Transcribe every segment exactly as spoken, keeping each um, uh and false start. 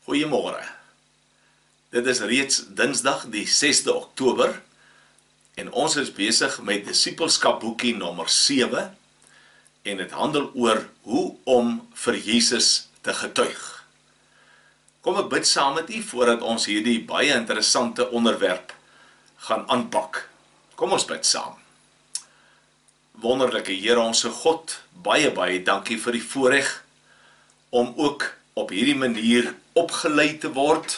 Goeiemôre. Dit is reeds Dinsdag die sesde Oktober en ons is besig met Disipelskap boekie nommer sewe en dit handel oor hoe om vir Jesus te getuig. Kom ek bid saam met u voordat ons hierdie baie interessante onderwerp gaan aanpak. Kom ons bid saam. Wonderlike Here onse God, baie baie dankie vir die voorreg om ook op hierdie manier opgeleid te word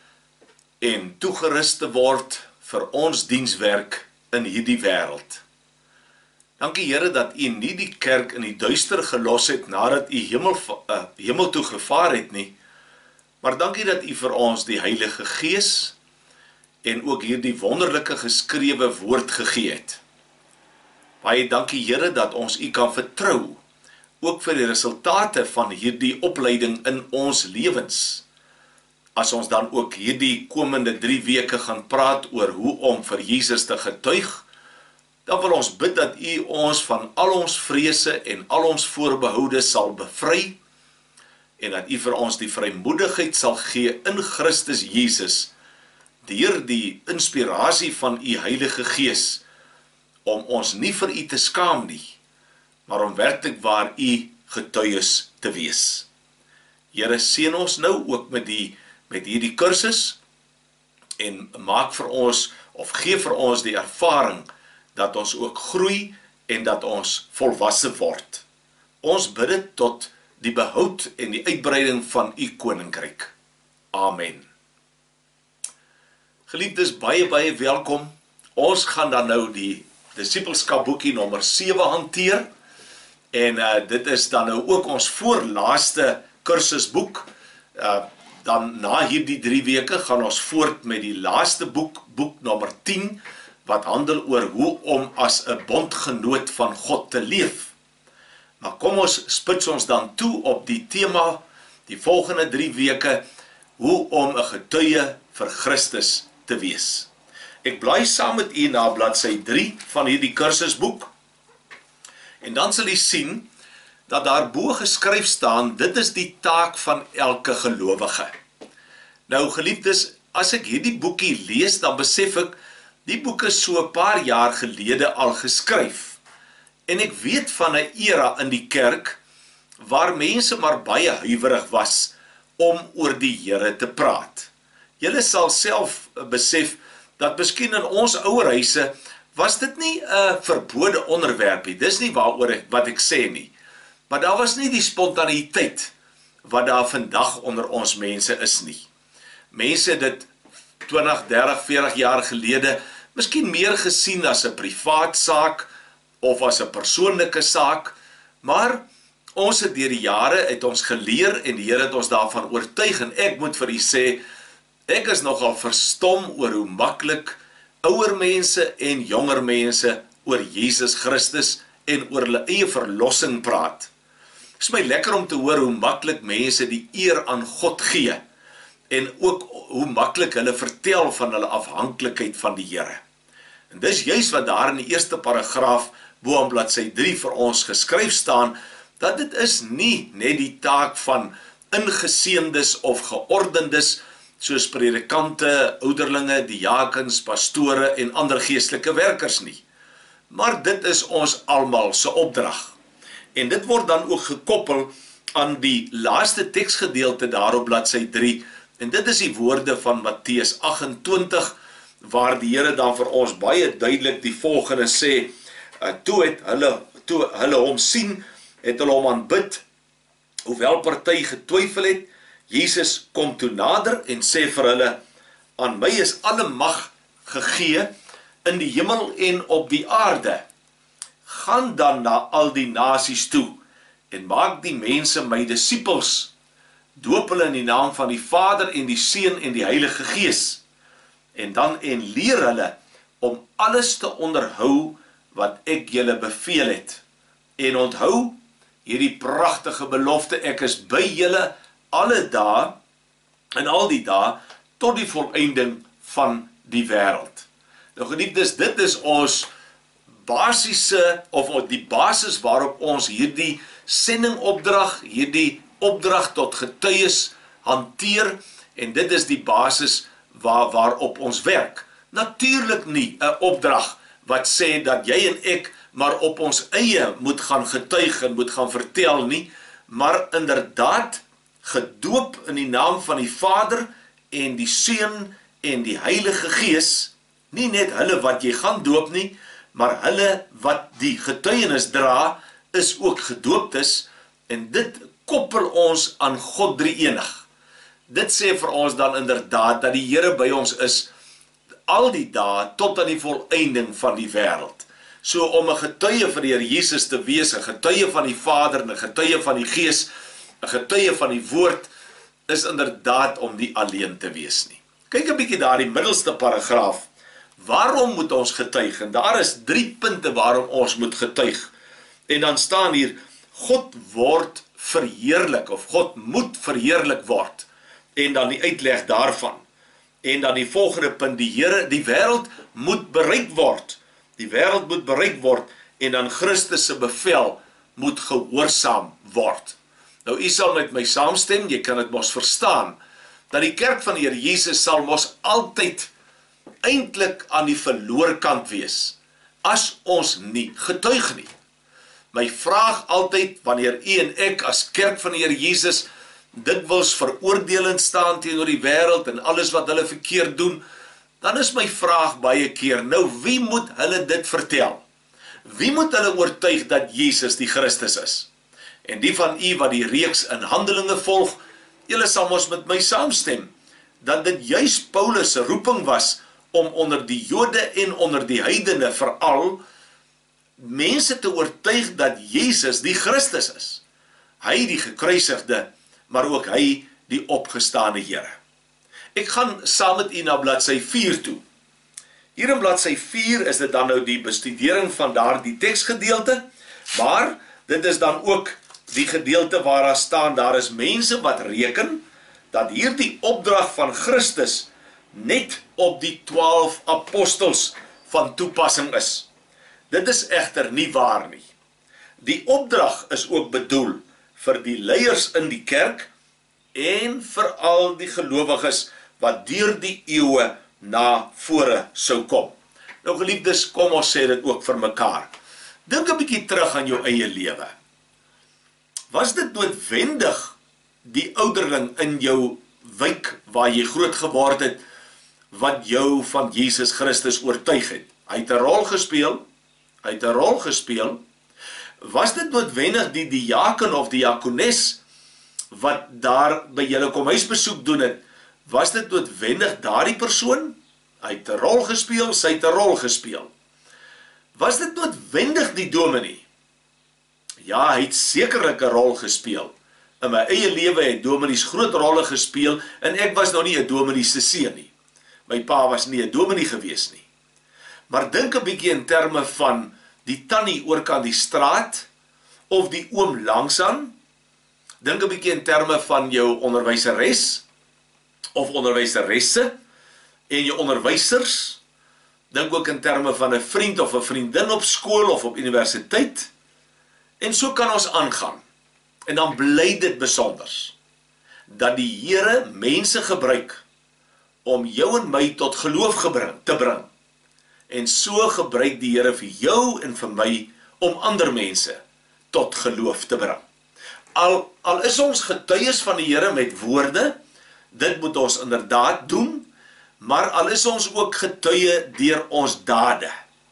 en toegerus te word vir ons dienswerk in hierdie wêreld. Dankie Here dat u nie die kerk in die duister gelos het nadat u hemel, uh, hemel toe gevaar het nie, maar dankie dat u vir ons die Heilige Gees en ook hierdie wonderlike geskrewe woord gegee het. Baie dankie Here dat ons u kan vertrou, ook vir die resultate van hierdie opleiding in ons lewens. As ons dan ook hierdie komende drie weke gaan praat oor hoe om vir Jesus te getuig, dan wil ons bid dat u ons van al ons vrese en al ons voorbehoude sal bevry, en dat u vir ons die vrymoedigheid sal gee in Christus Jesus, deur die inspirasie van u Heilige Gees, om ons nie vir u te skaam nie, maar om werklik waar u getuies te wees. Here, seën ons nou ook met die met hierdie kursus en maak vir ons of gee vir ons die ervaring dat ons ook groei en dat ons volwasse word. Ons bid dit tot die behoud en die uitbreiding van u koninkryk. Amen. Geliefdes, baie baie welkom. Ons gaan dan nou die Disipelskap boekie nommer sewe hanteer. En uh, dit is dan nou ook ons voorlaaste kursusboek. Uh, dan na hierdie drie weke gaan ons voort met die laaste boek, boek nommer tien, wat handel oor hoe om as 'n bondgenoot van God te leef. Maar kom ons spits ons dan toe op die tema, die volgende drie weke, hoe om 'n getuie vir Christus te wees. Ek bly saam met u na bladsy drie van hierdie kursusboek. En dan sal u sien dat daar bo geskryf staan, dit is die taak van elke gelowige. Nou geliefdes, as ek hierdie boekie lees, dan besef ek, die boek is so 'n paar jaar gelede al geskryf. En ek weet van 'n era in die kerk, waar mense maar baie huiwerig was om oor die Here te praat. Julle sal self besef, dat miskien in ons ouerhuise, was dit nie 'n verbode onderwerp nie, dis nie waaroor ek, wat ek sê nie, maar daar was nie die spontaniteit wat daar vandag onder ons mense is nie. Mense het dit twintig, dertig, veertig jaar gelede miskien meer gesien as 'n privaat saak of as 'n persoonlike saak, maar ons het deur die jare het ons geleer en die Here het ons daarvan oortuig en ek moet vir u sê, ek is nogal verstom oor hoe maklik ouer mense en jonger mense oor Jesus Christus en oor hulle eie verlossing praat. Het is my lekker om te hoor hoe maklik mense die eer aan God gee en ook hoe maklik hulle vertel van hulle afhanklikheid van die Here. En dis juist wat daar in die eerste paragraaf bo aan bladsy drie vir ons geskryf staan, dat dit is nie net die taak van ingeseëndes of geordendes, soos predikante, ouderlinge, diakens, pastore en ander geestelike werkers nie. Maar dit is ons almal se opdrag. En dit word dan ook gekoppel aan die laaste teksgedeelte daar op bladsy drie, en dit is die woorde van Matteus agt-en-twintig, waar die Here dan vir ons baie duidelik die volgende sê, uh, toe het hulle, toe hulle hom sien, het hulle hom aanbid, hoewel party getwyfel het. Jesus kom toe nader en sê vir hulle, aan my is alle mag gegee in die hemel en op die aarde. Gaan dan na al die nasies toe en maak die mense my disippels, doop hulle in die naam van die Vader en die Seun en die Heilige Gees, en dan en leer hulle om alles te onderhou wat ek julle beveel het. En onthou hierdie pragtige belofte, ek is by julle alle dae en al die dae tot die volëinding van die wêreld. Nou geliefdes, dit is ons basiese of die basis waarop ons hierdie sendingopdrag, hierdie opdrag tot getuies hanteer En dit is die basis waar, waarop ons werk. Natuurlijk nie 'n opdrag wat sê dat jy en ek maar op ons eie moet gaan getuig en moet gaan vertel nie, maar inderdaad gedoop in die naam van die Vader en die Seun en die Heilige Gees, nie net hulle wat jy gaan doop nie, maar hulle wat die getuienis dra, is ook gedooptes, en dit koppel ons aan God drie-enig. Dit sê vir ons dan inderdaad dat die Here by ons is al die dae tot aan die volëinding van die wêreld. So om 'n getuie vir die Here Jesus te wees, 'n getuie van die Vader en 'n getuie van die Gees, 'n getuie van die Woord, is inderdaad om nie alleen te wees nie. Kyk 'n bietjie daar die middelste paragraaf. Waarom moet ons getuig? En daar is drie punte waarom ons moet getuig. En dan staan hier, God word verheerlik, of God moet verheerlik word. En dan die uitleg daarvan. En dan die volgende punt, die Here, die wêreld moet bereik word. Die wêreld moet bereik word, en dan Christus se bevel moet gehoorsaam word. Nou, u sal met my saamstem, jy kan dit mos verstaan, dat die kerk van die Here Jesus sal mos altyd eintlik aan die verloor kant wees, as ons nie getuig nie. My vraag altyd, wanneer u en ek as kerk van die Here Jesus dikwels veroordelend staan teenoor die wêreld en alles wat hulle verkeerd doen, dan is my vraag baie keer, nou wie moet hulle dit vertel? Wie moet hulle oortuig dat Jesus die Christus is? En die van u wat die reeks in Handelinge volg, julle sal mos met my saamstem, dat dit juis Paulus se roeping was om onder die Jode en onder die heidene veral mense te oortuig dat Jesus die Christus is. Hy die gekruisigde, maar ook hy die opgestane Here. Ek gaan saam met u na bladsy vier toe. Hier in bladsy vier is dit dan nou die bestudering van daardie teksgedeelte, maar dit is dan ook die gedeelte waar daar staan, daar is mense wat reken dat hierdie opdrag van Christus net op die twaalf apostels van toepassing is. Dit is egter nie waar nie. Die opdrag is ook bedoel vir die leiers in die kerk en vir al die gelowiges wat deur die eeue na vore sou kom. Nou geliefdes, kom ons sê dit ook vir mekaar. Dink 'n bietjie terug aan jou eie lewe. Was dit noodwendig die ouderling in jou wijk waar jy groot geword het, wat jou van Jesus Christus oortuig het? Hy het 'n rol gespeel, hy het 'n rol gespeel. Was dit noodwendig die diaken of diakones wat daar by julle kom huisbesoek doen het? Was dit noodwendig daardie persoon? Hy het 'n rol gespeel, sy het 'n rol gespeel. Was dit noodwendig die dominee? Ja, hy het sekerlik 'n rol gespeel. In my eie lewe het dominees groot rolle gespeel, en ek was nog nie 'n dominee se seun nie. My pa was nie 'n dominee gewees nie. Maar dink 'n bietjie in terme van die tannie oorkant die straat, of die oom langsaan. Dink 'n bietjie in terme van jou onderwyseres, of onderwyseresse, en jou onderwysers. Dink ook in terme van 'n vriend of 'n vriendin op skool of op universiteit. En so kan ons aangaan. En dan bly dit besonders, dat die Here mense gebruik om jou en my tot geloof gebring, te bring. En so gebruik die Here vir jou en vir my om ander mense tot geloof te bring. Al, al is ons getuies van die Here met woorde, dit moet ons inderdaad doen, maar al is ons ook getuie deur ons dade.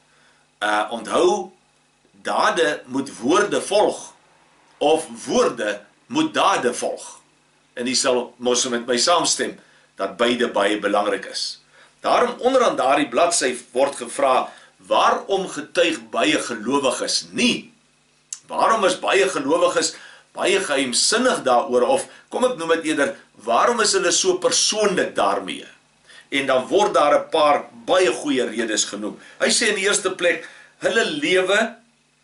Uh, onthou, dade moet woorde volg, of woorde moet dade volg. En die sal mos met my saamstem, dat beide baie belangrik is. Daarom onderaan daardie bladsy word gevra, waarom getuig baie gelowiges nie? Waarom is baie gelowiges baie geheimsinnig daaroor, of kom ek noem dit eerder, waarom is hulle so persoonlik daarmee? En dan word daar 'n paar baie goeie redes genoem. Hy sê in die eerste plek, hulle lewe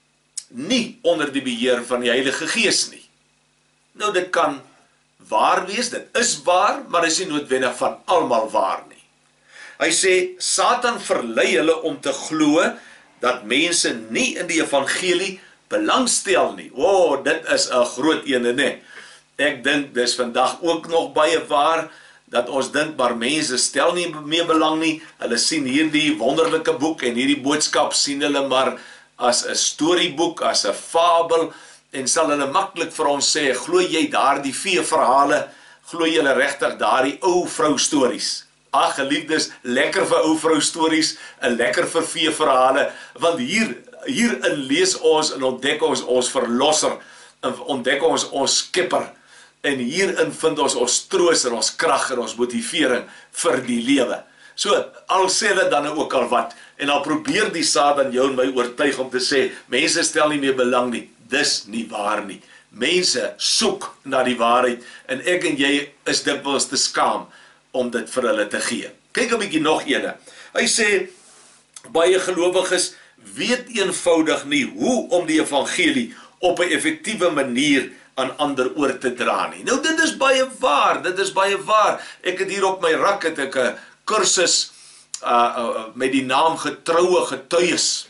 nie onder die beheer van die Heilige Gees nie. Nou dit kan waar wees, dit is waar, maar is nie noodwendig van almal waar nie. Hy sê, Satan verlei hulle om te glo dat mense nie in die evangelie belangstel nie. O, oh, dit is 'n groot ene, nee. Ek dink dis vandag ook nog baie waar, dat ons dink maar mense stel nie meer belang nie. Hulle sien hierdie wonderlike boek en hierdie boodskap sien hulle maar as 'n storieboek, as 'n fabel, en sal hulle maklik vir ons sê, glo jy daardie vee verhale, glo jy regtig daardie ou vrou stories? Ag geliefdes, lekker vir ou vrou stories, en lekker vir vee verhale, want hier hierin lees ons en ontdek ons ons verlosser, en ontdek ons ons skepper, en hierin vind ons ons troos en ons krag en ons motivering vir die lewe. So, al sê hulle dan ook al wat, en al probeer die Satan jou en my oortuig om te sê, mense stel nie meer belang nie, dis nie waar nie. Mense soek na die waarheid, en ek en jy is dikwels te skaam om dit vir hulle te gee. Kyk 'n bietjie nog ene. Hy sê, baie gelowiges weet eenvoudig nie hoe om die evangelie op 'n effektiewe manier aan ander oor te dra nie. Nou dit is baie waar, dit is baie waar. Ek het hier op my rak het ek 'n kursus uh, uh, met die naam Getroue Getuies.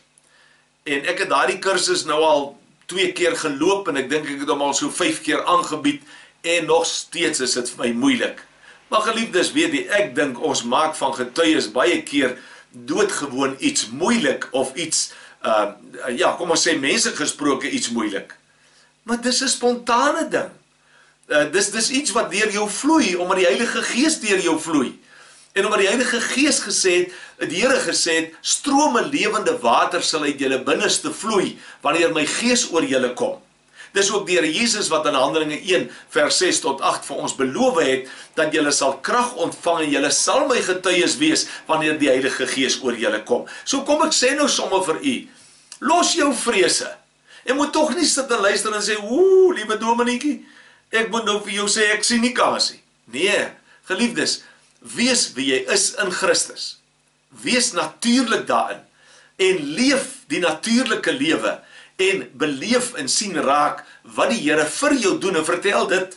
En ek het daardie kursus nou al twee keer geloop en ek dink ek het hom al so vyf keer aangebied en nog steeds is dit vir my moeilik. Maar geliefdes, weet jy, ek dink ons maak van getuies baie keer doodgewoon iets moeilik of iets, uh, ja, kom ons sê mense gesproke iets moeilik. Maar dis 'n spontane ding. Uh, dis, dis iets wat deur jou vloei, omdat die Heilige Gees deur jou vloei. En omdat die Heilige Gees gesê het, die Here gesê het, strome lewende water sal uit julle binneste vloei, wanneer my Gees oor julle kom. Dis ook die Here Jesus wat in Handelinge een vers ses tot agt vir ons beloof het, dat julle sal krag ontvang en julle sal my getuies wees, wanneer die Heilige Gees oor julle kom. So kom ek sê nou sommer vir u, los jou vrese, en moet tog nie sit en luister en sê, oeh, liewe Dominietjie, ek moet nou vir jou sê, ek sien nie kans nie. Nee, geliefdes, wees wie jy is in Christus. Wees natuurlik daarin, en leef die natuurlike lewe, en beleef en sien raak wat die Here vir jou doen, en vertel dit.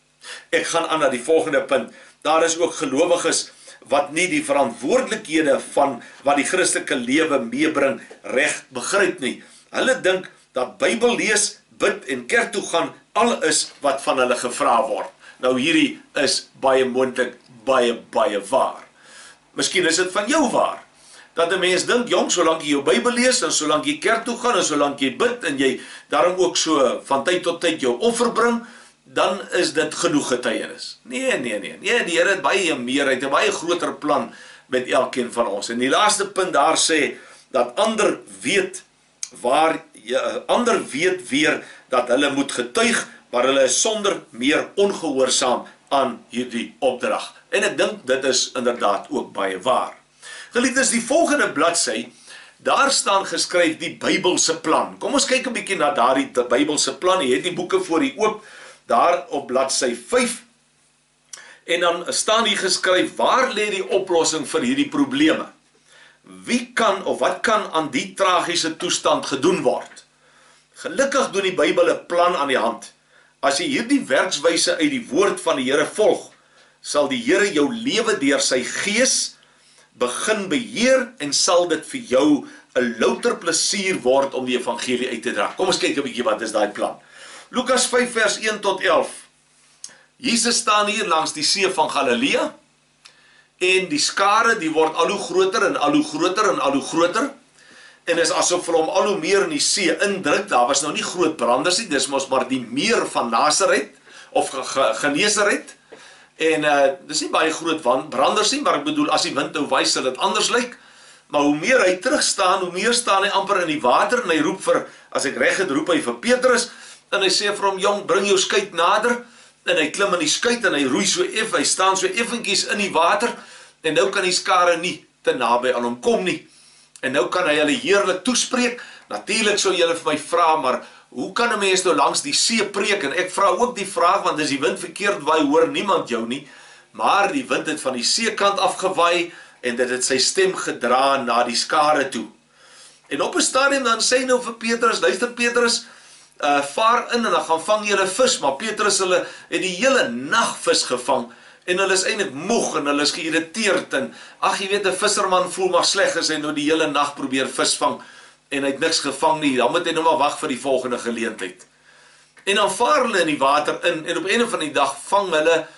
Ek gaan aan na die volgende punt. Daar is ook gelowiges wat nie die verantwoordelikhede van wat die Christelike lewe meebring reg begryp nie. Hulle dink dat Bybel lees, bid en kerk toe gaan al is wat van hulle gevra word. Nou hierdie is baie moontlik baie baie waar. Miskien is dit van jou waar. Dat 'n mens dink, jong, solank jy jou Bybel lees, en solank jy kerk toe gaan, en solank jy bid, en jy daarom ook so van tyd tot tyd jou offer bring, dan is dit genoeg getuienis. Nee, nee, nee, nee, die Here het baie meer, hy het 'n baie groter plan met elkeen van ons. En die laaste punt daar sê, dat ander weet, waar, ja, ander weet weer, dat hulle moet getuig, maar hulle is sonder meer ongehoorsaam aan hierdie opdrag. En ek dink, dit is inderdaad ook baie waar. Geliefdes, die volgende bladsy, daar staan geskryf die Bybelse plan. Kom ons kyk 'n bietjie na daardie Bybelse plan. Jy het die boeke voor u oop, daar op bladsy vyf. En dan staan hier geskryf, waar lê die oplossing vir hierdie probleme? Wie kan of wat kan aan die tragiese toestand gedoen word? Gelukkig doen die Bybel 'n plan aan die hand. As jy hierdie werkswyse uit die woord van die Here volg, sal die Here jou lewe deur sy Gees begin beheer en sal dit vir jou 'n louter plesier word om die evangelie uit te dra. Kom ons kyk 'n bietjie wat is daai plan. Lukas vyf vers een tot elf. Jesus staan hier langs die see van Galilea en die skare die word al hoe groter en al hoe groter en al hoe groter. En is asof hulle hom al hoe meer in die see indruk. Daar was nou nie groot branders nie, dis mos maar die meer van Nasaret of Genesaret. En uh, dis nie baie groot branders nie, maar ek bedoel, as die wind nou wys, sal dit anders lyk. Maar hoe meer hy terug staan, hoe meer staan hy amper in die water, en hy roep vir, as ek reg het, roep hy vir Petrus, en hy sê vir hom, jong, bring jou skuit nader, en hy klim in die skuit, en hy roei so eff, hy staan so effentjies in die water, en nou kan die skare nie te naby aan hom kom nie. En nou kan hy hulle heerlik toespreek. Natuurlik sou julle vir my vra, maar hoe kan 'n mens nou langs die see preek? En ek vra ook die vraag, want as die wind verkeerd waai, hoor niemand jou nie. Maar die wind het van die seekant afgewaai, en dit het sy stem gedra na die skare toe. En op 'n stadium dan sê hy nou vir Petrus, luister Petrus, uh, vaar in en dan gaan vang julle vis, maar Petrus hulle het die hele nag vis gevang, en hulle is eintlik moeg, en hulle is geïrriteerd, en ag, jy weet, 'n visserman voel maar sleg as hy nou die hele nag probeer vis vang, en hy het niks gevang nie, dan moet hy nou maar wag vir die volgende geleentheid. En dan vaar hulle in die water in, en op een van die dag vang hulle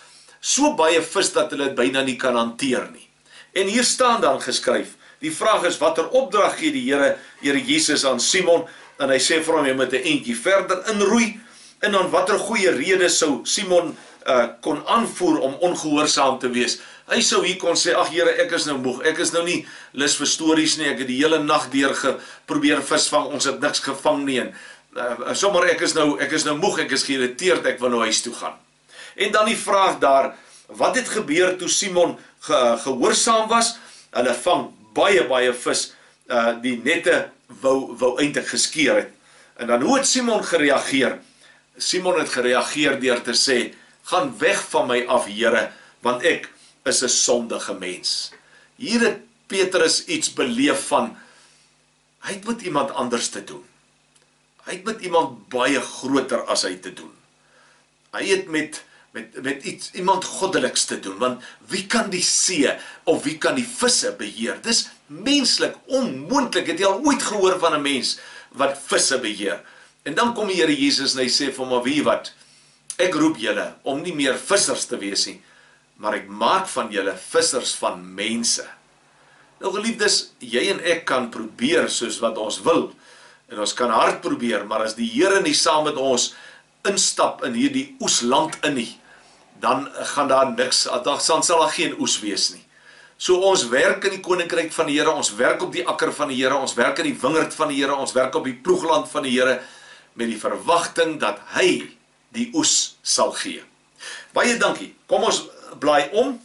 so baie vis dat hulle dit byna nie kan hanteer nie. En hier staan dan geskryf, die vraag is, watter opdrag gee die Here, Here Jesus aan Simon, en hy sê vir hom, jy moet 'n entjie verder inroei, en dan watter goeie rede sou Simon uh, kon aanvoer om ongehoorsaam te wees. Hy sou hier kon sê, ag Here, ek is nou moeg, ek is nou nie lus vir stories nie, ek het die hele nag deur geprobeer visvang, ons het niks gevang nie, en uh, sommer ek is nou, ek is nou moeg, ek is geïrriteerd, ek wil nou huis toe gaan. En dan die vraag daar, wat het gebeur toe Simon ge, gehoorsaam was? Hulle vang baie, baie vis, uh, die nette wou, wou eintlik geskeur het. En dan hoe het Simon gereageer? Simon het gereageer deur te sê, gaan weg van my af, Here, want ek is 'n sondige mens. Hier het Petrus iets beleef van, hy het met iemand anders te doen. Hy het met iemand baie groter as hy te doen. Hy het met, met, met iets, iemand goddeliks te doen, want wie kan die see, of wie kan die visse beheer? Dis menslik, onmoontlik, het jy al ooit gehoor van 'n mens, wat visse beheer? En dan kom die Here Jesus en hy sê vir my, wie wat, ek roep julle, om nie meer vissers te wees nie, maar ek maak van julle vissers van mense. Nou geliefdes, jy en ek kan probeer soos wat ons wil, en ons kan hard probeer, maar as die Here nie saam met ons instap in hierdie oesland in nie, dan gaan daar niks, dan sal daar geen oes wees nie. So ons werk in die koninkryk van die Here, ons werk op die akker van die Here, ons werk in die wingerd van die Here, ons werk op die ploegland van die Here, met die verwagting dat hy die oes sal gee. Baie dankie, kom ons blaai om,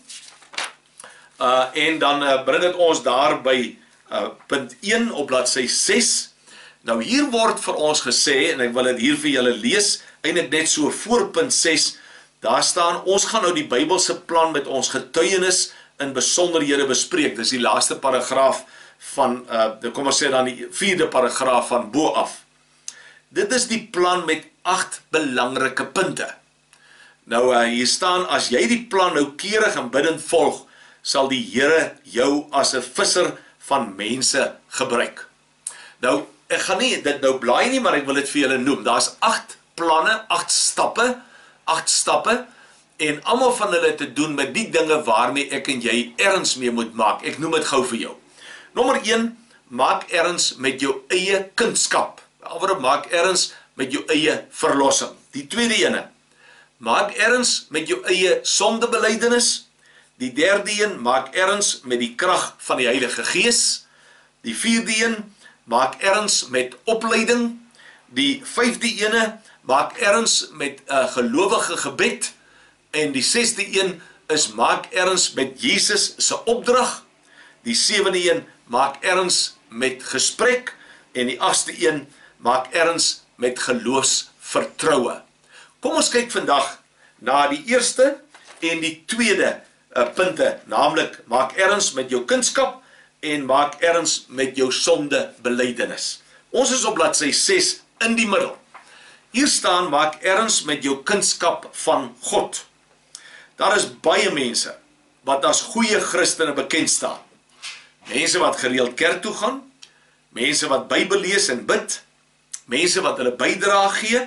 uh, en dan uh, bring dit ons daar by uh, punt een op bladsy ses. Nou hier word vir ons gesê, en ek wil dit hier vir julle lees, eintlik net so voor punt ses, daar staan, ons gaan nou die Bybelse plan met ons getuienis in besonderhede bespreek. Dis die laaste paragraaf van, uh, kom ons sê dan die vierde paragraaf van bo af. Dit is die plan met agt belangrike punte. Nou uh, hier staan, as jy die plan noukeurig en bidtend volg, sal die Here jou as 'n visser van mense gebruik. Nou, ek gaan nie dit nou blaai nie, maar ek wil dit vir julle noem. Daar's agt planne, agt stappe, agt stappe, en almal van hulle te doen met die dinge waarmee ek en jy erns mee moet maak. Ek noem dit gou vir jou. Nommer een, maak erns met jou eie kunskap. Alweer maak erns met jou eie verlossing. Die tweede ene, maak erns met jou eie sondebelydenis. Die derde een, maak erns met die krag van die Heilige Gees. Die vierde een, maak erns met opleiding. Die vyfde ene, maak erns met uh, gelowige gebed. En die sesde een is, maak erns met Jesus se opdrag. Die sewende een, maak erns met gesprek. En die agste een, maak erns met geloofsvertroue. Kom ons kyk vandag na die eerste en die tweede uh, punte, naamlik maak erns met jou kunskap en maak erns met jou sondebelydenis. Ons is op bladsy ses in die middel. Hier staan, maak erns met jou kunskap van God. Daar is baie mense wat as goeie Christene bekend staan. Mense wat gereeld kerk toe gaan, mense wat Bybel lees en bid, mense wat hulle bydrae gee,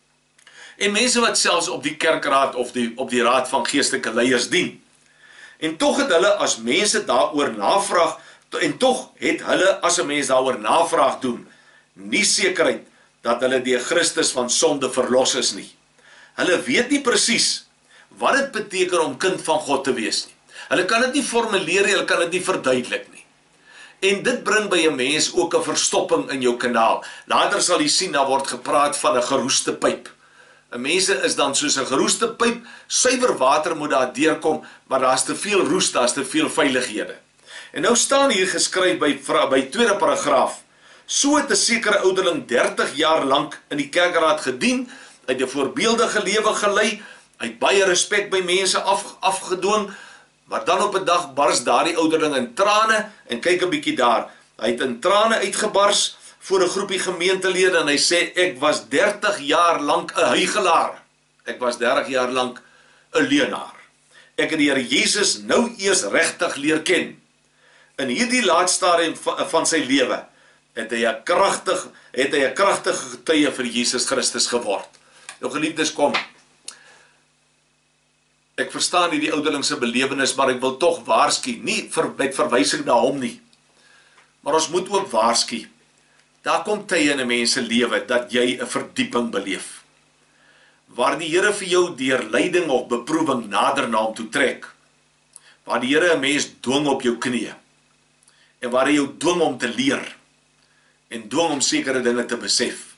en mense wat selfs op die kerkraad of die, op die raad van geestelike leiers dien. En tog het hulle as mense daaroor navraag, en tog het hulle as 'n mens daaroor navraag doen, nie sekerheid dat hulle deur Christus van sonde verlos is nie. Hulle weet nie presies wat dit beteken om kind van God te wees nie. Hulle kan dit nie formuleer nie, hulle kan dit nie verduidelik nie. En dit bring by 'n mens ook 'n verstopping in jou kanaal. Later sal jy sien, daar word gepraat van 'n geroeste pyp. 'n Mense is dan soos 'n geroeste pyp, suiwer water moet daar deurkom, maar daar's te veel roes, daar's te veel veilighede. En nou staan hier geskryf by, by tweede paragraaf, so het 'n sekere ouderling dertig jaar lank in die kerkraad gedien, uit 'n voorbeeldige lewe gelei, uit baie respek by mense af, afgedwing, maar dan op 'n dag bars daardie ouderling in trane, en kyk 'n bietjie daar, hy het in trane uitgebars voor 'n groepie gemeentelede, en hy sê, ek was dertig jaar lank 'n huigelaar, ek was dertig jaar lank 'n leuenaar, ek het die Here Jesus nou eers regtig leer ken. In hierdie laatste stadium van, van sy lewe, het hy 'n kragtig, het hy 'n kragtige getuie vir Jesus Christus geword. Nou geliefdes, kom, Ek verstaan nie die ouderlingse belewenis, maar ek wil tog waarsku, nie vir, met verwysing na hom nie. Maar ons moet ook waarsku. Daar kom tye in 'n mens se lewe dat jy 'n verdieping beleef. Waar die Here vir jou deur lyding of beproewing nader na hom toe trek. Waar die Here 'n mens dwing op jou knieë. En waar hy jou dwing om te leer. En dwing om sekere dinge te besef.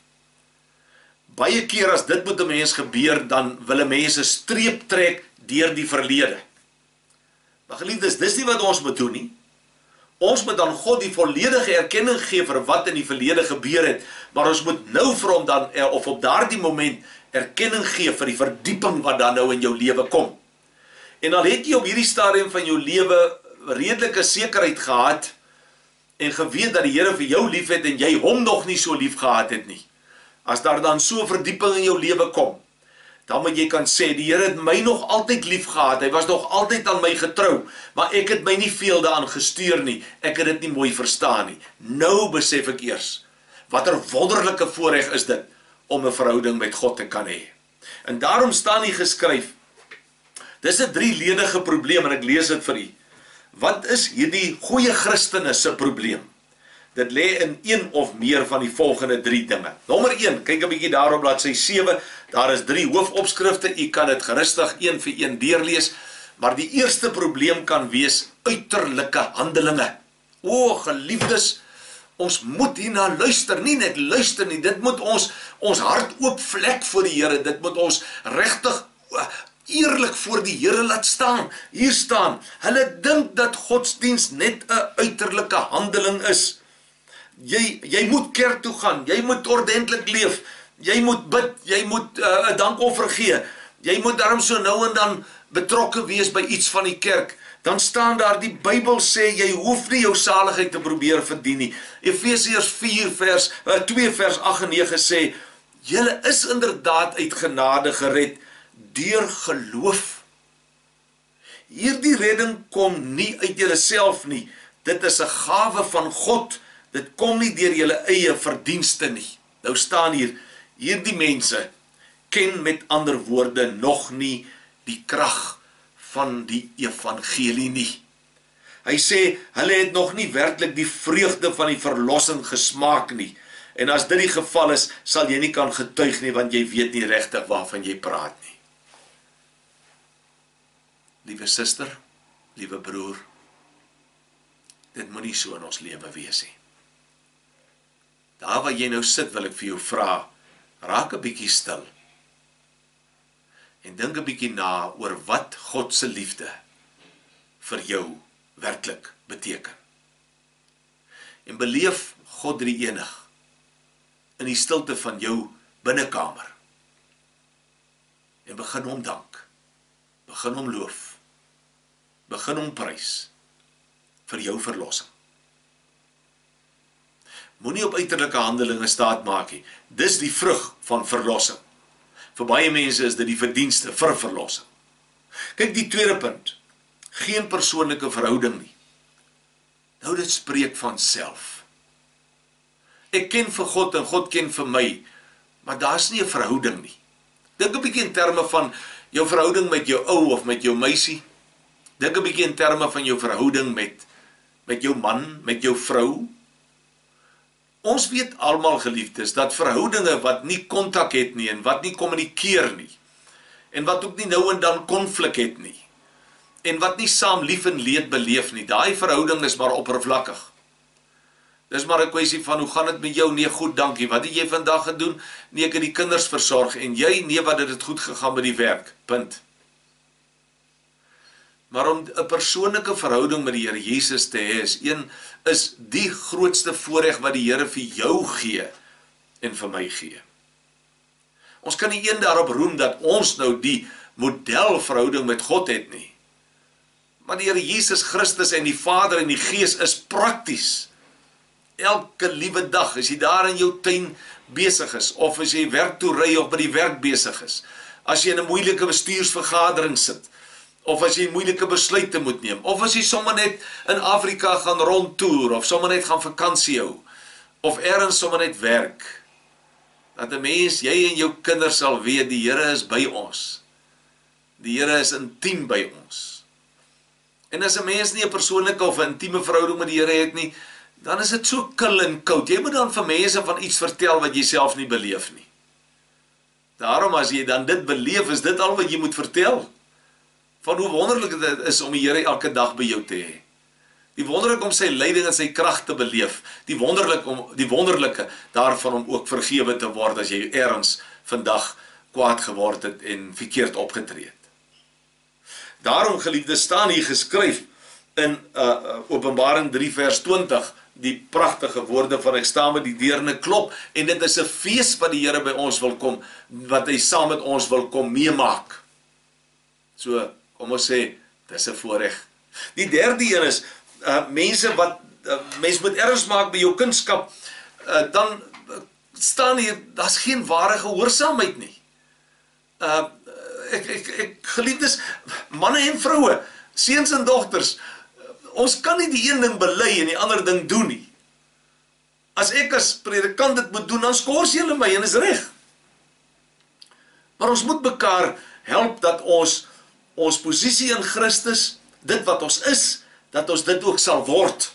Baie keer as dit met 'n mens gebeur, dan wil 'n mens 'n streep trek deur die verlede. Maar geliefdes, dis nie wat ons moet doen nie. Ons moet aan God die volledige erkenning gee vir wat in die verlede gebeur het, maar ons moet nou vir hom dan, of op daardie moment, erkenning gee vir die verdieping wat dan nou in jou lewe kom. En al het jy op hierdie stadium van jou lewe redelike sekerheid gehad, en geweet dat die Here vir jou lief het, en jy hom nog nie so lief gehad het nie. As daar dan so verdieping in jou lewe kom, dan moet jy kan sê, die Here het my nog altyd lief gehad, hy was nog altyd aan my getrou, maar ek het my nie veel daaraan gestuur nie, ek het dit nie mooi verstaan nie. Nou besef ek eers, wat 'n wonderlike voorreg is dit, om 'n verhouding met God te kan hê. En daarom staan hier geskryf, dis 'n drieledige probleem, en ek lees dit vir u. Wat is hierdie goeie Christene se probleem? Dit lê in een of meer van die volgende drie dinge. Nommer een, kyk 'n bietjie daarop, bladsy sewe, daar is drie hoofopskrifte, u kan dit gerustig een vir een deurlees, maar die eerste probleem kan wees uiterlike handelinge. O, geliefdes, ons moet hierna luister, nie net luister nie, dit moet ons, ons hart oop vlek voor die Here, dit moet ons regtig eerlik voor die Here laat staan. Hier staan, hulle dink dat godsdiens net 'n uiterlike handeling is. Jy, jy moet kerk toe gaan, jy moet ordentlik leef, jy moet bid, jy moet 'n uh, dankoffer gee, jy moet daarom so nou en dan betrokke wees by iets van die kerk. Dan staan daar, die Bybel sê, jy hoef nie jou saligheid te probeer verdien nie. Efesiërs vier vers, uh, twee vers agt en nege sê, julle is inderdaad uit genade gered, deur geloof. Hierdie redding kom nie uit julle self nie, dit is 'n gawe van God, dit kom nie deur julle eie verdienste nie. Nou staan hier, hierdie mense ken met ander woorde nog nie die krag van die evangelie nie. Hy sê, hulle het nog nie werklik die vreugde van die verlossing gesmaak nie. En as dit die geval is, sal jy nie kan getuig nie, want jy weet nie regtig waarvan jy praat nie. Liewe suster, liewe broer, dit moet nie so in ons lewe wees nie. Daar waar jy nou sit, wil ek vir jou vra, raak 'n bietjie stil. En dink 'n bietjie na oor wat God se liefde vir jou werklik beteken. En beleef God drie enig in die stilte van jou binnekamer. En begin hom dank. Begin hom loof. Begin hom prys vir jou verlossing. Moenie op uiterlike handelinge staat maak nie. Dis die vrug van verlossing. Vir baie mense is dit die verdienste vir verlossing. Kyk, die tweede punt. Geen persoonlike verhouding nie. Nou dit spreek van self. Ek ken vir God en God ken vir my, maar daar's nie 'n verhouding nie. Dink 'n bietjie in terme van jou verhouding met jou ou of met jou meisie. Dink 'n bietjie in terme van jou verhouding met, met jou man, met jou vrou. Ons weet almal, geliefdes, dat verhoudinge wat nie kontak het nie, en wat nie kommunikeer nie, en wat ook nie nou en dan konflik het nie, en wat nie saam lief en leed beleef nie, daai verhouding is maar oppervlakkig. Dis maar 'n kwessie van, hoe gaan dit met jou? Nee, goed, dankie. Wat het jy vandag gedoen? Nee, ek het die kinders versorg, en jy, nee, wat het dit goed gegaan met die werk? Punt. Maar om 'n persoonlike verhouding met die Here Jesus te hê, is een, is die grootste voorreg wat die Here vir jou gee, en vir my gee. Ons kan nie een daarop roem dat ons nou die modelverhouding met God het nie. Maar die Here Jesus Christus en die Vader en die Gees is prakties. Elke liewe dag, as jy daar in jou tuin besig is, of as jy werk toe ry of by die werk besig is, as jy in 'n moeilike bestuursvergadering sit, of as jy moeilike besluite moet neem, of as jy sommer net in Afrika gaan rondtoer, of sommer net gaan vakansie hou, of ergens sommer net werk, dat 'n mens, jy en jou kinders sal weet, die Here is by ons. Die Here is intiem by ons. En as 'n mens nie 'n persoonlike of 'n intieme verhouding met die Here het nie, dan is dit so kil en koud. Jy moet dan vir mense van iets vertel wat jy self nie beleef nie. Daarom as jy dan dit beleef, is dit al wat jy moet vertel. Van hoe wonderlik dit is om die Here elke dag by jou te hê. Die wonderlik om sy leiding en sy krag te beleef. Die wonderlik om die wonderlike daarvan om ook vergewe te word as jy ergens vandag kwaad geword het en verkeerd opgetree het. Daarom, geliefdes, staan hier geskryf in uh, Openbaring drie vers twintig, die pragtige woorde van ek staan met die deur en ek klop, en dit is 'n fees wat die Here by ons wil kom, wat hy saam met ons wil kom meemaak. So, kom ons sê, dit is 'n voorreg. Die derde een is, uh, mense wat, uh, mens moet erns maak by jou kunskap, uh, dan uh, staan hier, daar's geen ware gehoorsaamheid nie. Uh, ek, ek, ek geliefdes, manne en vroue, seuns en dogters, ons kan nie die een ding bely en die ander ding doen nie. As ek as predikant dit moet doen, dan skors julle my en is reg. Maar ons moet mekaar help dat ons ons posisie in Christus, dit wat ons is, dat ons dit ook sal word.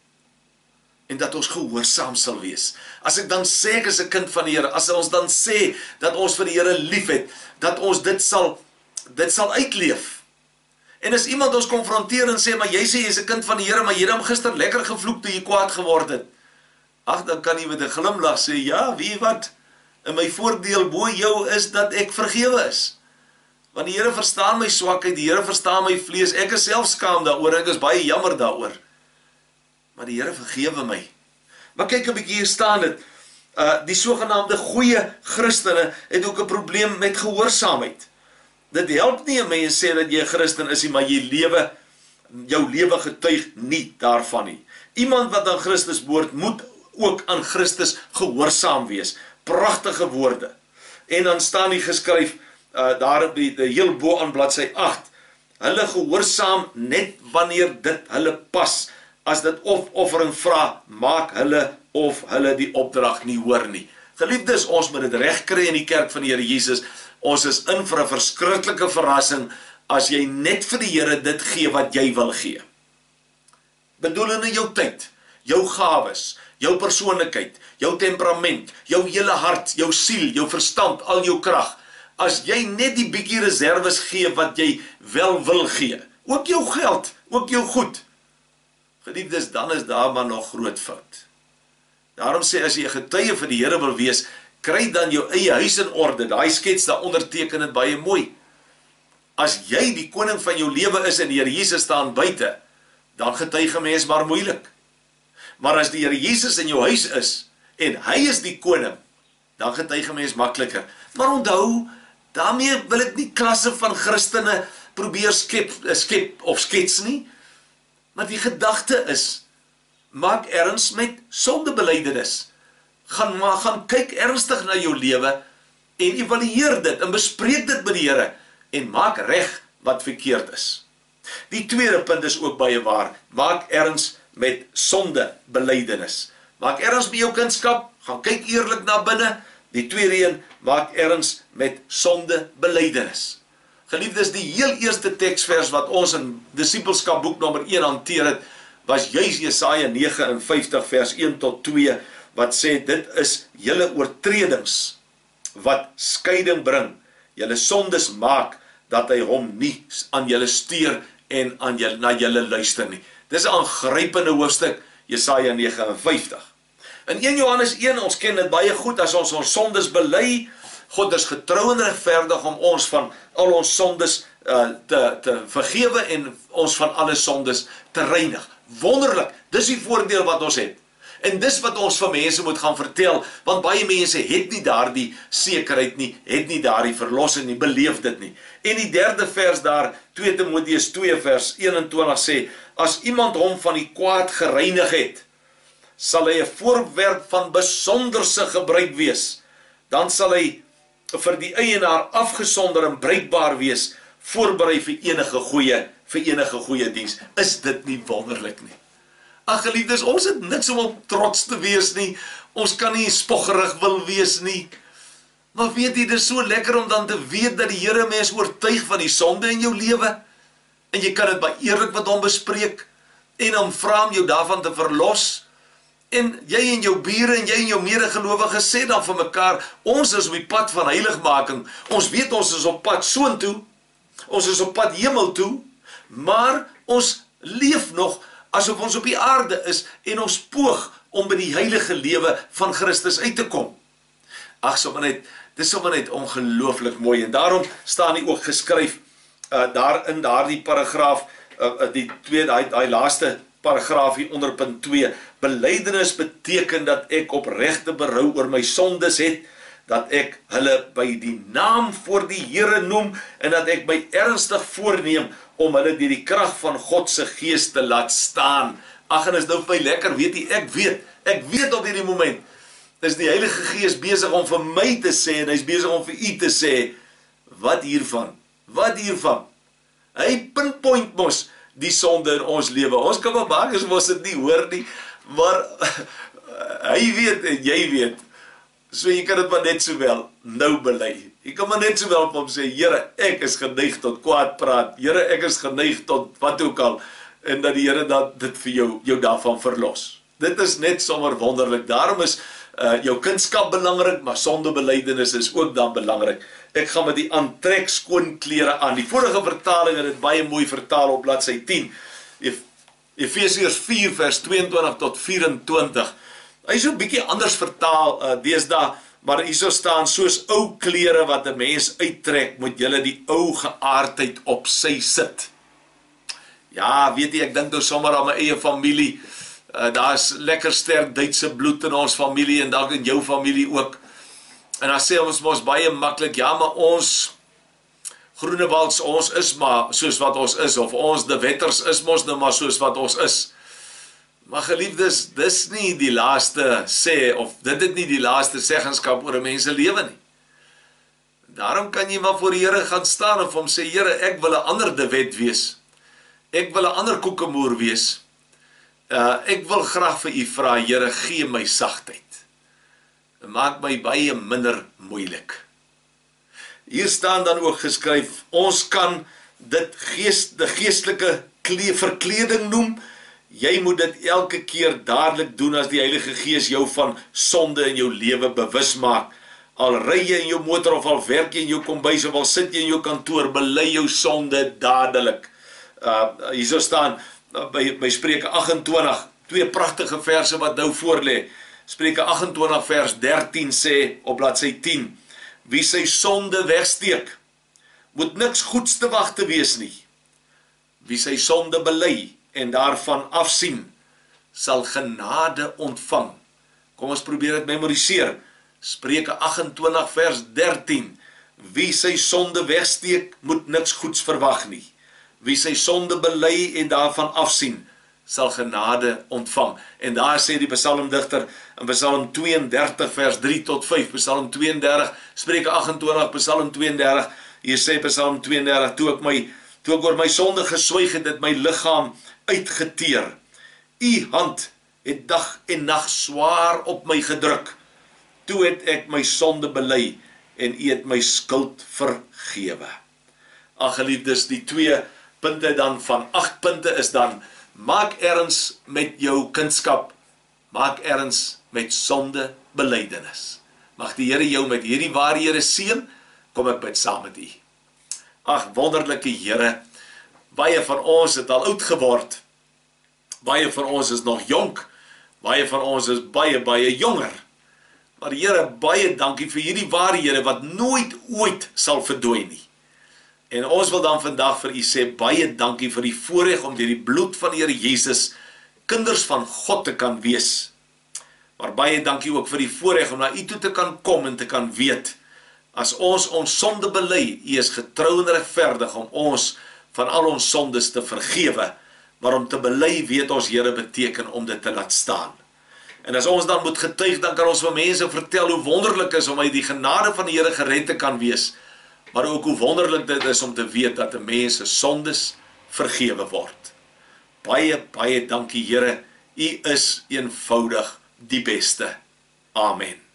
En dat ons gehoorsaam sal wees. As ek dan sê ek is 'n kind van die Here, as ons dan sê dat ons vir die Here lief het, dat ons dit sal dit sal uitleef. En as iemand ons konfronteer en sê, maar jy sê jy is 'n kind van die Here, maar jy het hom gister lekker gevloek toe jy kwaad geword het. Ag, dan kan jy met 'n glimlag sê, ja, weet wat? In my voordeel bo jou is dat ek vergewe is. Want die Here verstaan my swakheid, die Here verstaan my vlees. Ek is self skaam daaroor, ek is baie jammer daaroor. Maar die Here vergewe my. Maar kyk 'n bietjie, hier staan dit. Uh, die sogenaamde goeie Christene het ook 'n probleem met gehoorsaamheid. Dit help nie 'n mens sê dat jy 'n Christen is nie, maar jy lewe, jou lewe getuig nie daarvan nie. Iemand wat aan Christus behoort, moet ook aan Christus gehoorsaam wees. Pragtige woorde. En dan staan hier geskryf, uh, daar op die, die heel bo aan bladsy agt, hulle gehoorsaam net wanneer dit hulle pas. As dit of offering vra, maak hulle of hulle die opdrag nie hoor nie. Geliefdes, ons moet dit reg kry in die kerk van die Here Jesus. Ons is in vir 'n verskriklike verrassing as jy net vir die Here dit gee wat jy wil gee. Bedoelende jou tyd, jou gawes, jou persoonlikheid, jou temperament, jou hele hart, jou siel, jou verstand, al jou krag. As jy net die bietjie reserves gee wat jy wel wil gee, ook jou geld, ook jou goed, geliefdes, dan is daar maar nog groot fout. Daarom sê, as jy 'n getuie vir die Here wil wees, kry dan jou eie huis in orde. Daai skets daar onderteken het baie mooi. As jy die koning van jou lewe is en die Here Jesus staan buite, dan getuig 'n mens maar moeilik. Maar as die Here Jesus in jou huis is en hy is die koning, dan getuig 'n mens makliker. Maar onthou, daarmee wil ek nie klasse van Christene probeer skep, skep of skets nie. Maar die gedagte is, maak erns met sondebelydenis. Gaan, maar, gaan kyk ernstig na jou lewe en evalueer dit en bespreek dit met die Here en maak reg wat verkeerd is. Die tweede punt is ook baie waar. Maak erns met sondebelydenis. Maak erns met jou kunskap, gaan kyk eerlik na binne. Die tweede een, maak erns met sondebelydenis. Geliefdes, die heel eerste teksvers wat ons in Disipelskap boek nommer een hanteer het, was juis Jesaja nege en vyftig vers een tot twee, wat sê, dit is julle oortredings wat skeiding bring, julle sondes maak, dat hy hom nie aan julle stuur en aan julle, na julle luister nie. Dis 'n aangrypende hoofstuk, Jesaja nege en vyftig. In een Johannes een, ons ken dit baie goed, as ons ons sondes bely, God is getrou en regverdig om ons van al ons sondes uh, te, te vergewe en ons van alle sondes te reinig. Wonderlik, dis die voordeel wat ons het. En dis wat ons vir mense moet gaan vertel, want baie mense het nie daardie sekerheid nie, het nie daardie verlossing nie, beleef dit nie. En die derde vers daar, twee Timoteus twee vers eenentwintig sê, as iemand hom van die kwaad gereinig het, sal hy 'n voorwerp van besonderse gebruik wees. Dan sal hy vir die eienaar afgesonder en bruikbaar wees, voorberei vir enige goeie, vir enige goeie diens. Is dit nie wonderlik nie? Ag geliefdes, ons het niks om op trots te wees nie. Ons kan nie spoggerig wil wees nie. Maar weet jy, dit is so lekker om dan te weet dat die Here mens oortuig van die sonde in jou lewe. En jy kan dit baie eerlik met hom bespreek. En hom vra om jou daarvan te verlos. En jy en jou bure en jy en jou medegelowiges sê dan vir mekaar, ons is op die pad van heiligmaking. Ons weet ons is op pad soontoe. Ons is op pad hemel toe. Maar ons leef nog asof ons op die aarde is en ons poog om by die heilige lewe van Christus uit te kom. Ag, sommer net, dit is sommer net ongelooflik mooi. En daarom staan hier ook geskryf, uh, daar in daardie paragraaf, uh, die twee, die, die laaste paragraaf hier onder punt twee, belydenis beteken dat ek opregte berou oor my sondes het, dat ek hulle by die naam voor die Here noem, en dat ek my ernstig voorneem om hulle deur die krag van God se gees te laat staan. Ag, en is nou vir my lekker, weet jy, ek weet, ek weet op hierdie moment, is die Heilige Gees besig om vir my te sê, en hy is besig om vir u te sê, wat hiervan, wat hiervan, hy pinpoint mos die sonde in ons lewe, ons kan maar maak as ons dit nie hoor nie, maar hy weet en jy weet, so jy kan dit maar net so wel nou bely, jy kan maar net so wel op hom sê, Here, ek is geneig tot kwaad praat, Here, ek is geneig tot wat ook al, en dat die Here dat dit vir jou, jou daarvan verlos. Dit is net sommer wonderlik, daarom is uh, jou kindskap belangrik, maar sondebelydenis is ook dan belangrik. Ek gaan met die aantrek skoon klere aan. Die vorige vertaling het dit baie mooi vertaal op bladsy tien. Efesiërs vier vers tweeëntwintig tot vyf-en-twintig. Hy is so 'n bietjie anders vertaal uh, deesdae, maar hierso staan, soos ou klere wat 'n mens uittrek, moet julle die ou geaardheid op sy sit. Ja, weet jy, ek dink nou sommer aan my eie familie. Uh, daar is lekker sterk Duitse bloed in ons familie en dalk in jou familie ook. En dan sê ons mos baie maklik, ja, maar ons Groenewalds, ons is maar soos wat ons is, of ons de Wetters is mos nou maar soos wat ons is. Maar geliefdes, dis nie die laaste sê, of dit het nie die laaste seggenskap oor 'n mens se lewe nie. Daarom kan jy maar voor die Here gaan staan en vir hom sê, Here, ek wil 'n ander de Wet wees. Ek wil 'n ander koekemoer wees. Uh, ek wil graag vir u vra, Here, gee my sagtheid. Maak my baie minder moeilik. Hier staan dan ook geskryf, ons kan dit geest, de geestelike verkleding noem. Jy moet dit elke keer dadelik doen as die Heilige Gees jou van sonde in jou lewe bewus maak. Al ry jy in jou motor of al werk jy in jou kombuis of al sit jy in jou kantoor, bely jou sonde dadelik. Uh, hierso staan uh, by, by Spreuke agt-en-twintig, twee pragtige verse wat nou voorlê. Spreuke agt-en-twintig vers dertien sê op bladsy tien, wie sy sonde wegsteek, moet niks goeds te wag te wees nie. Wie sy sonde bely en daarvan afsien, sal genade ontvang. Kom ons probeer dit memoriseer. Spreuke agt-en-twintig vers dertien, wie sy sonde wegsteek, moet niks goeds verwag nie. Wie sy sonde bely en daarvan afsien, sal genade ontvang. En daar sê die psalmdigter in Psalm twee en dertig vers drie tot vyf, Psalm twee en dertig, Spreuke agt-en-twintig, Psalm twee en dertig, hier sê Psalm twee en dertig, toe ek, my, toe ek oor my sonde geswyg het, het my liggaam uitgeteer. U hand het dag en nag swaar op my gedruk. Toe het ek my sonde bely en u het my skuld vergewe. Ag geliefdes, die twee punte dan van agt punte is dan, maak erns met jou kindskap, maak erns met sonde belydenis. Mag die Here jou met hierdie waarhede seën, kom ek bid saam met u. Ag wonderlike Here, baie van ons het al oud geword, baie van ons is nog jonk, baie van ons is baie, baie jonger. Maar Here, baie dankie vir hierdie waarhede wat nooit ooit sal verdwyn nie. En ons wil dan vandag vir u sê, baie dankie vir die voorreg om deur die bloed van die Here Jesus kinders van God te kan wees. Maar baie dankie ook vir die voorreg om na u toe te kan kom en te kan weet, as ons ons sonde bely, u is getrou en regverdig om ons van al ons sondes te vergewe, maar om te bely, weet ons Here, beteken om dit te laat staan. En as ons dan moet getuig, dan kan ons vir mense vertel hoe wonderlik is om uit die genade van die Here gered te kan wees, maar ook hoe wonderlik dit is om te weet dat 'n mens se sondes vergewe word. Baie, baie dankie Here, u is eenvoudig die beste. Amen.